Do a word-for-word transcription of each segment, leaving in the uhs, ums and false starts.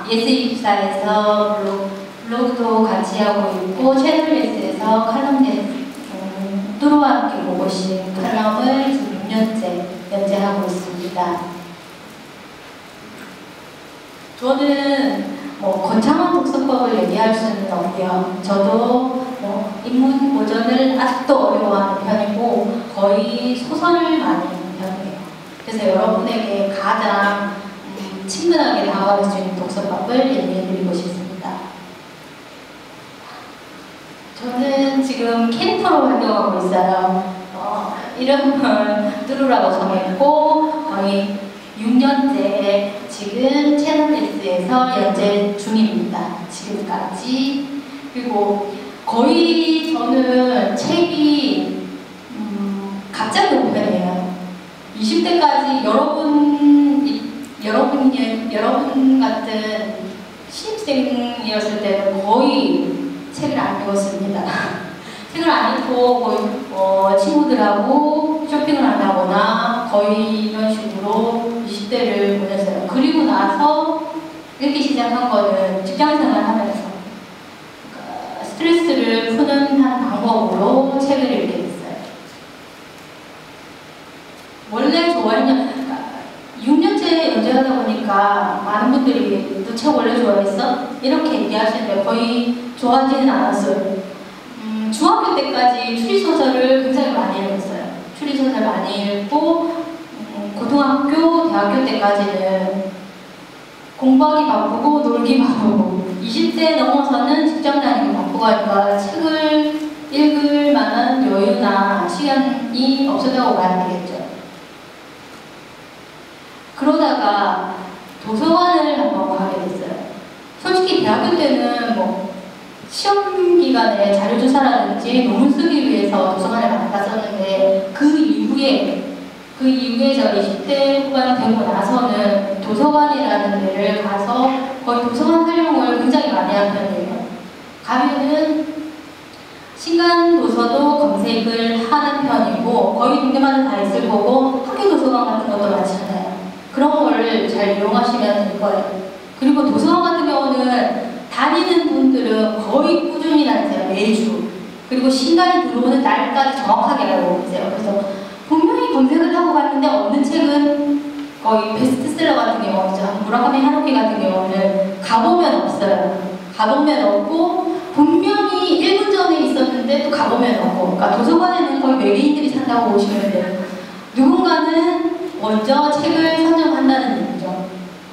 예스이십사에서 블로그, 블로그도 같이 하고 있고 채널예스에서 칼럼 음, 뚜루와 함께 보고신 칼럼을 지금 육 년째 연재하고 있습니다. 저는 뭐 거창한 독서법을 얘기할 수는 없고요. 저도 뭐 인문 고전을 아직도 어려워하는 편이고 거의 소설을 많이 읽는 편이에요. 그래서 여러분에게 가장 음, 친근하게 다가갈 수 있는 독서법을 얘기해드리고 싶습니다. 저는 지금 캐릭터로 활동하고 있어요. 어, 이름은 뚜루라고 정했고 거의 육 년째 지금 채널예스에서 연재 중입니다. 지금까지. 그리고 거의 저는 책이 음, 갑자기 온 편이에요. 이십 대까지 여러분, 여러분, 여러분 같은 신입생이었을 때는 거의 책을 안 읽었습니다. 책을 안 읽고 거의 어, 친구들하고 쇼핑을 안 하거나 거의 이런 식으로 이십 대를 보냈어요. 그리고 나서 읽기 시작한 거는 직장생활 하면서 그러니까 스트레스를 푸는 한 방법으로 책을 읽게 됐어요. 원래 좋아했냐? 그러니까 육 년째 연재하다 보니까 많은 분들이 너 책 원래 좋아했어? 이렇게 얘기하시는데 거의 좋아하지는 않았어요. 음, 중학교 때까지 추리소설을 굉장히 많이 읽었어요. 추리소설 많이 읽고 음, 고등학교, 대학교 때까지는 공부하기 바쁘고 놀기 바쁘고 이십 대 넘어서는 직장 다니기 바쁘고 하니까 책을 읽을 만한 여유나 시간이 없었다고 봐야 되겠죠. 그러다가 도서관을 한번 가게 됐어요. 솔직히 대학교 때는 뭐 시험 기간에 자료조사라든지 논문 쓰기 위해서 도서관에 많이 갔었는데 그 이후에 그 이후에 제가 이십 대 후반 되고 나서는 도서관이라는 데를 가서 거의 도서관 활용을 굉장히 많이 한 편이에요. 가면은 신간 도서도 검색을 하는 편이고 거의 동네마다 다 있을 거고 학교 도서관 같은 것도 많잖아요. 그런 거를 잘 이용하시면 될 거예요. 그리고 도서관 같은 경우는 다니는 분들은 거의 꾸준히 다니세요. 매주. 그리고 신간이 들어오는 날까지 정확하게 알고 계세요. 그래서 분명히 검색을 하고 갔는데 없는 책은 거의 베스트셀러 같은 경우죠. 무라카미 하루키 같은 경우는 가보면 없어요. 가보면 없고 분명히 일 분 전에 있었는데 또 가보면 없고 그러니까 도서관에는 거의 외계인들이 산다고 보시면 돼요. 누군가는 먼저 책을 선정한다는 얘기죠.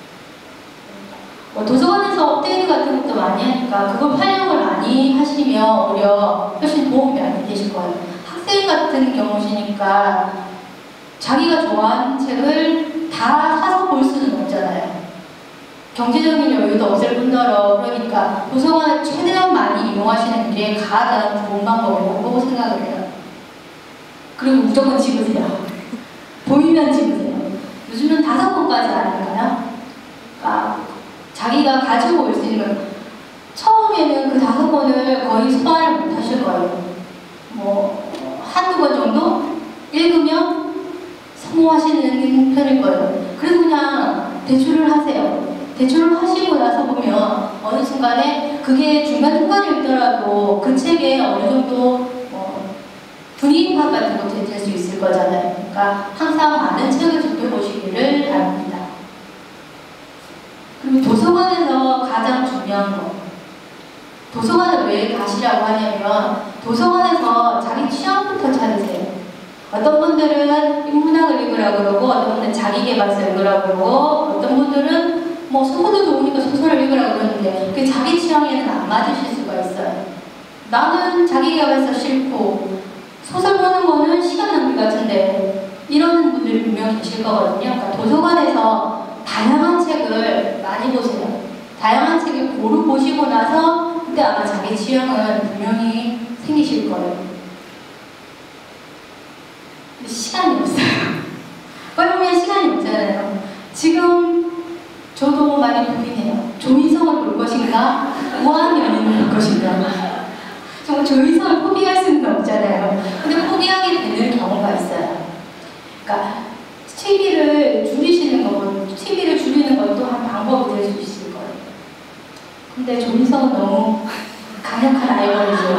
뭐 도서관에서 업데이트 같은 것도 많이 하니까 그걸 활용을 많이 하시면 오히려 훨씬 도움이 많이 되실 거예요. 학생 같은 경우시니까 자기가 좋아하는 책을 다 사서 볼 수는 없잖아요. 경제적인 여유도 없을 뿐더러 그러니까 도서관을 최대한 많이 이용하시는 게 가장 좋은 방법이라고 생각을 해요. 그리고 무조건 집으세요. 보이면 집으세요. 요즘은 다섯 권까지 아닐까요? 그러니까 자기가 가지고 올 수 있는 처음에는 그 다섯 권을 거의 소화를 못 하실 거예요. 뭐 한두 권 정도 읽으면 성공하시는 편일 거예요. 그래서 그냥 대출을 하세요. 대출을 하시고 나서 보면 어느 순간에 그게 중간중간에 있더라도 그 책에 어느 정도 어, 분위기 파악 같은 것도 될 수 있을 거잖아요. 그러니까 항상 많은 책을 접해보시기를 바랍니다. 그리고 도서관에서 가장 중요한 거. 도서관을 왜 가시라고 하냐면 도서관에서 자기 취향부터 찾으세요. 어떤 분들은 인문학을 읽으라고 그러고 어떤 분들은 자기계발서 읽으라고 그러고 어떤 분들은 뭐 소설도 좋으니까 소설을 읽으라고 그러는데 그게 자기 취향에는 안 맞으실 수가 있어요. 나는 자기계발서 싫고 소설 보는 거는 시간 낭비 같은데 이런 분들이 분명 계실 거거든요. 그러니까 도서관에서 다양한 책을 많이 보세요. 다양한 책을 고루 보시고 나서 그때 아마 자기 취향은 분명히 생기실 거예요. 근데 시간이 없어요. 거기 보면 시간이 없잖아요. 지금 저도 많이 고민해요. 조인성을 볼 것인가? 무한연인을 볼 것인가? 정말 조인성을 포기할 수는 없잖아요. 근데 포기하게 되는 경우가 있어요. 그러니까 티비를 줄이시는 거, 티비를 줄이는 것도 한 방법이 될 수 있을 거예요. 근데 조인성은 너무 강력한 아이걸이죠.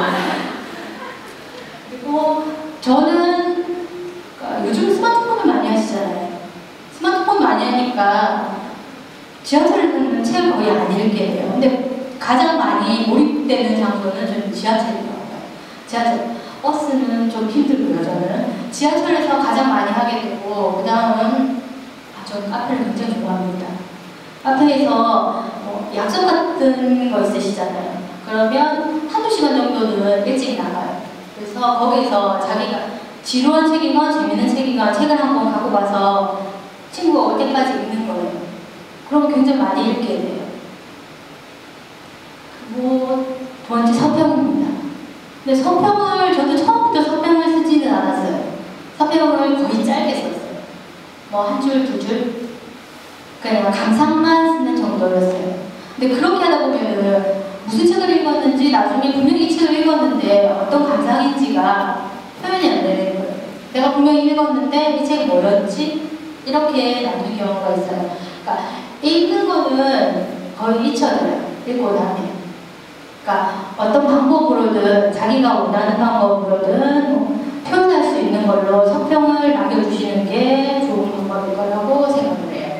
그리고 저는 그러니까 요즘 스마트폰을 많이 하시잖아요. 스마트폰 많이 하니까 지하철에서는 책을 거의 안 읽게 돼요. 근데 가장 많이 몰입되는 장소는 저는 지하철인 것 같아요. 지하철. 버스는 좀 힘들고요, 저는. 지하철에서 가장 많이 하게 되고, 그 다음은, 아, 저는 카페를 굉장히 좋아합니다. 카페에서 뭐 약속 같은 거 있으시잖아요. 그러면 한두 시간 정도는 일찍 나가요. 그래서 거기서 자기가 지루한 책이건 재밌는 책이건 책을 한 권 갖고 가서 친구가 올 때까지 읽는 거예요. 그러면 굉장히 많이 읽게 돼요. 그리고 두 번째 서평입니다. 근데 서평을 저도 처음부터 서평을 쓰지는 않았어요. 서평을 거의 짧게 썼어요. 뭐 한 줄, 두 줄? 그냥 감상만 쓰는 정도였어요. 근데 그렇게 하다 보면은 무슨 책을 읽었는지 나중에 분명히 이 책을 읽었는데 어떤 감상인지가 표현이 안 되는 거예요. 내가 분명히 읽었는데 이 책이 뭐였지? 이렇게 나눈 경우가 있어요. 그러니까 읽는 거는 거의 잊혀져요. 읽고 나면. 그러니까 어떤 방법으로든 자기가 원하는 방법으로든 뭐 표현할 수 있는 걸로 서평을 남겨주시는 게 좋은 방법일 거라고 생각을 해요.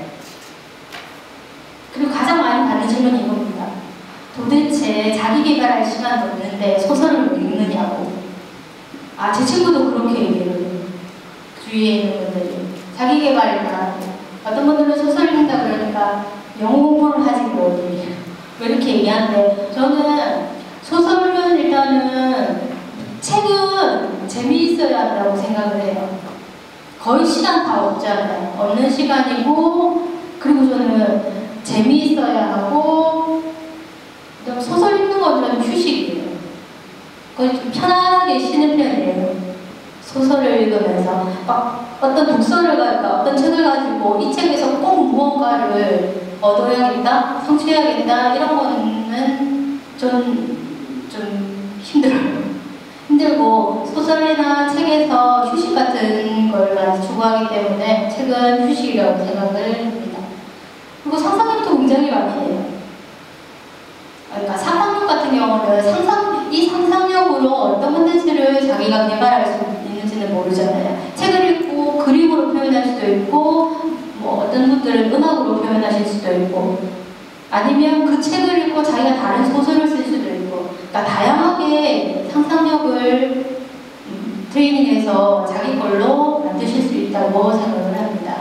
그리고 가장 많이 받는 질문이 이겁니다. 도대체 자기 개발할 시간도 없는데 소설을 왜 읽느냐고. 아, 제 친구도 그렇게 얘기해요. 주위에 있는 분들이. 자기 개발이나 어떤 분들은 소설을 읽는다 그러니까 영어 공부를 하지 뭐 왜 이렇게 얘기하는데 저는 소설은 일단은 책은 재미있어야 한다고 생각을 해요. 거의 시간 다 없잖아요. 없는 시간이고 그리고 저는 재미있어야 하고 소설 읽는 건 휴식이에요. 거의 좀 편안하게 쉬는 편이에요. 소설을 읽으면서 막 어떤 독서를 가니까 어떤 책을 가지고 이 책에서 꼭 무언가를 얻어야겠다, 성취해야겠다 이런 거는 좀, 좀 힘들어요. 힘들고 소설이나 책에서 휴식 같은 걸 많이 추구하기 때문에 책은 휴식이라고 생각을 합니다. 그리고 상상력도 굉장히 많이 해요. 그러니까 상상력 같은 경우는 상상, 이 상상력으로 어떤 컨텐츠를 자기가 개발할 수 있는지는 모르잖아요. 책을 읽고 그림으로 표현할 수도 있고 뭐 어떤 분들은 음악으로 표현하실 수도 있고 아니면 그 책을 읽고 자기가 다른 소설을 쓸 수도 있고 그러니까 다양하게 상상력을 음, 트레이닝해서 자기 걸로 만드실 수 있다고 생각을 합니다.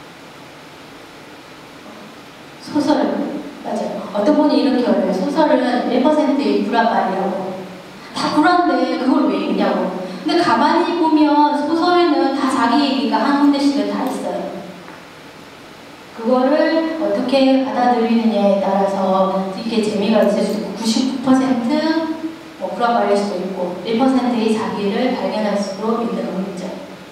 소설 맞아요. 어떤 분이 이렇게 말해요. 소설은 일 퍼센트의 불합발이라고. 다 불안데 그걸 왜 읽냐고. 근데 가만히 보면 소설에는 다 자기 얘기가 한 군데씩은 다 있어요. 그거를 어떻게 받아들이느냐에 따라서 이게 재미가 있을 수 있고 구십구 퍼센트 뭐 불합발일 수도 있고 일 퍼센트의 자기를 발견할 수도 있는 거죠.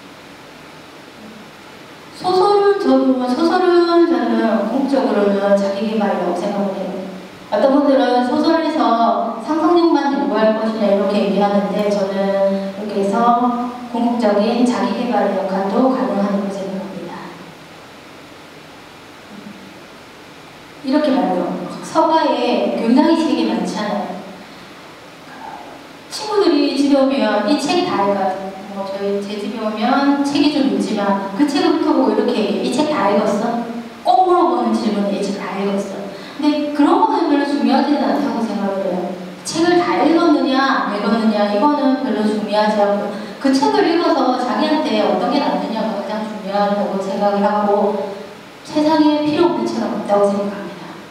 소설은 저도 소설은 저는 궁극적으로는 자기개발이라고 생각을 해요. 어떤 분들은 소설에서 상상력만 요구할 것이냐 이렇게 얘기하는데 저는 여기에서 궁극적인 자기개발의 역할도 가능하다고 생각합니다. 이렇게 말해요. 서가에 굉장히 책이 많잖아요. 친구들이 집에 오면 이 책 다 읽어요. 뭐 저희 제 집에 오면 책이 좀 있지만 그 책을 펴보고 이렇게 얘기해. 이 책 다 읽었어? 꼭 물어보는 질문이 이 책 다 읽었어? 근데 그런 거는 별로 중요하지는 않다고 생각을 해요. 책을 다 읽었느냐 안 읽었느냐 이거는 별로 중요하지 않고 그 책을 읽어서 자기한테 어떤 게 낫느냐가 가장 중요하다고 생각을 하고 세상에 필요 없는 책은 없다고 생각합니다.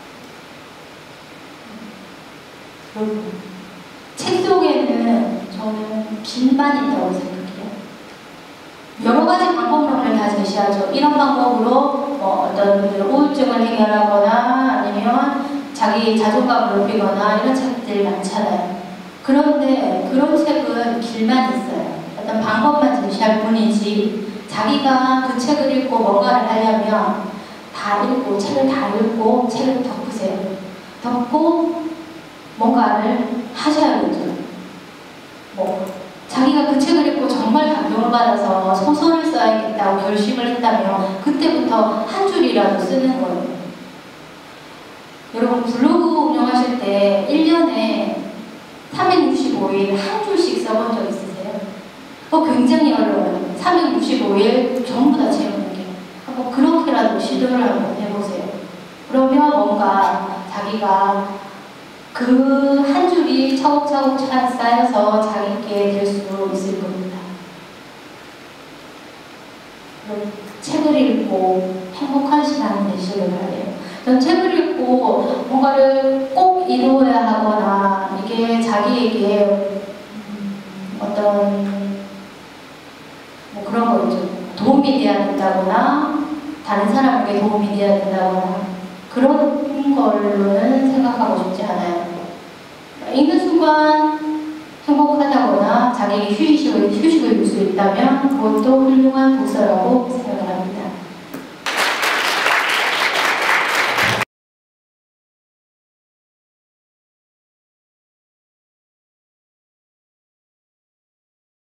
그리고 책 속에는 저는 길만 있다고 생각해요. 여러 가지 방법론을 다 제시하죠. 이런 방법으로 뭐 어떤 분들은 우울증을 해결하거나 아니면 자기 자존감을 높이거나 이런 책들이 많잖아요. 그런데 그런 책은 길만 있어요. 어떤 방법만 제시할 뿐이지 자기가 그 책을 읽고 뭔가를 하려면 다 읽고 책을 다 읽고 책을 덮으세요. 덮고 뭔가를 하셔야겠죠. 뭐 자기가 그 책을 읽고 정말 감동을 받아서 소설을 써야겠다고 결심을 했다면 그때부터 한 줄이라도 쓰는 거예요. 여러분 블로그 운영하실 때 일 년에 삼백육십오 일 한 줄씩 써본 적 있으세요? 어, 굉장히 어려워요. 삼백육십오 일 전부 다 채우는 게. 한번 그렇게라도 시도를 한번 해보세요. 그러면 뭔가 자기가 그 한 줄이 차곡차곡 쌓여서 자기께 될 수 있을 겁니다. 책을 읽고 행복한 시간이 되시길 바래요. 전 책을 읽고 뭔가를 꼭 이루어야 하거나 이게 자기에게 어떤 뭐 그런 거 있죠. 도움이 돼야 된다거나 다른 사람에게 도움이 돼야 된다거나 그런 걸로는 생각하고 싶지 않아요. 읽는 순간 행복하다거나 자기에게 휴식을, 휴식을 줄 수 있다면 그것도 훌륭한 독서라고 생각합니다.